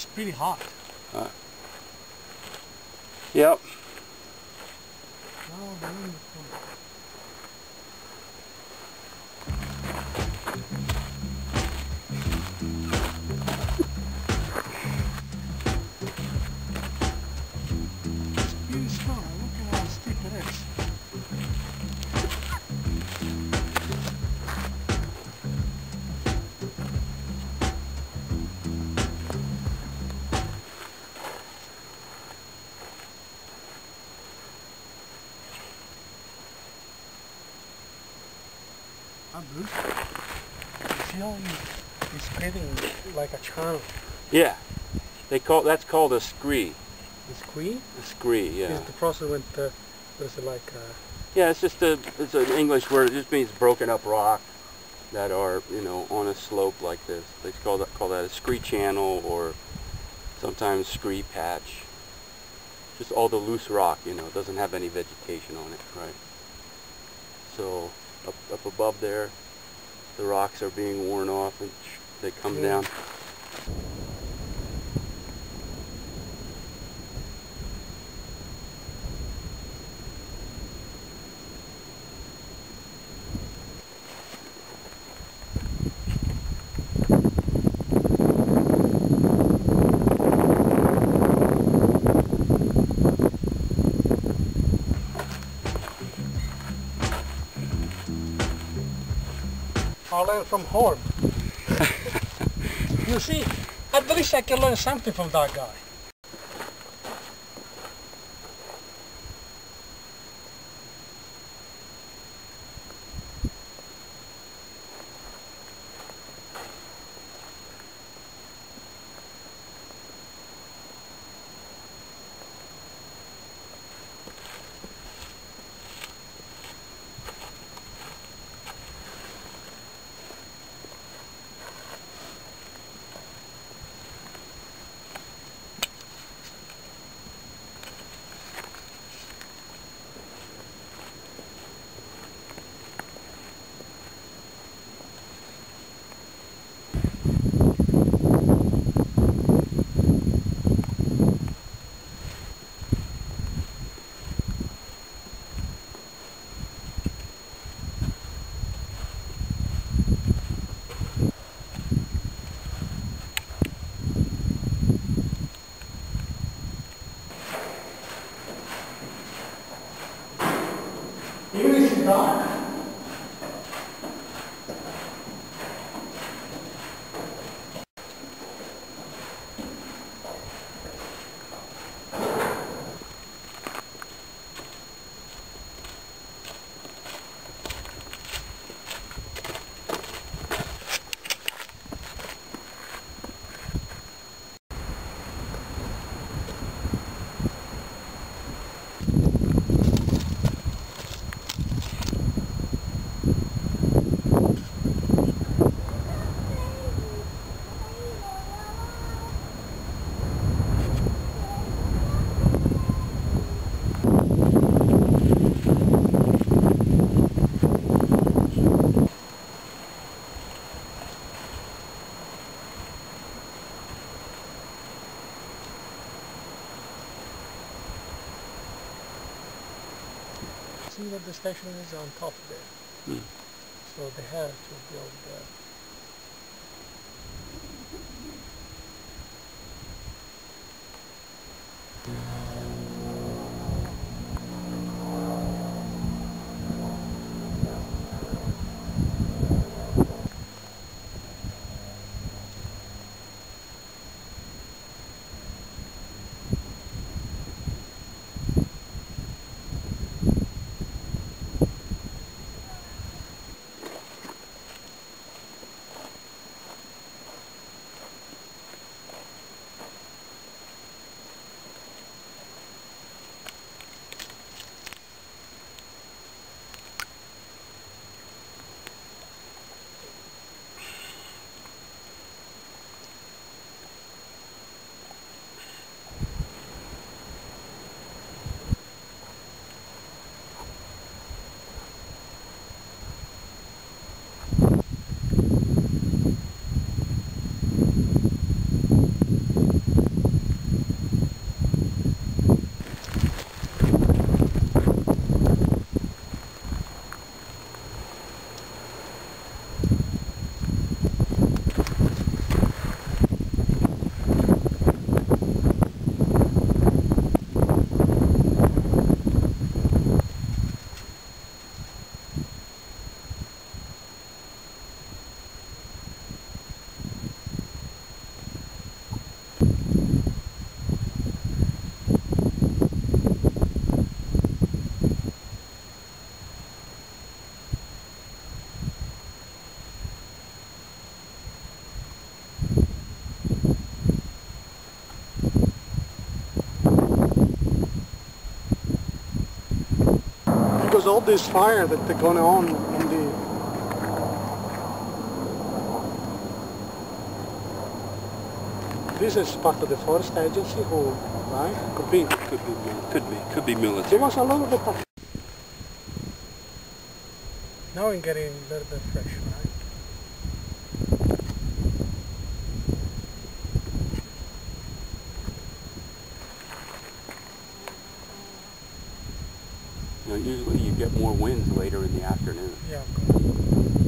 It's pretty hot. Yep. Oh, the wind is coming. It's pretty strong. Look at how steep it is. Bruce, you see how he's creating like a channel? Yeah, that's called a scree. The scree? A scree, yeah. Is the process when there's like yeah, it's an English word. It just means broken up rock that are on a slope like this. They call that a scree channel, or sometimes scree patch. Just all the loose rock, it doesn't have any vegetation on it, right? So up above there, the rocks are being worn off and they come down. I learned from Horn. You see, at least I can learn something from that guy. Here is dark. See that the station is on top there. So they had to build because all this fire that they're going on the... This is part of the forest agency who, right? Could be military. There was a little bit of... Now I'm getting a little bit fresh, right? You know, usually you get more winds later in the afternoon. Yeah, of course.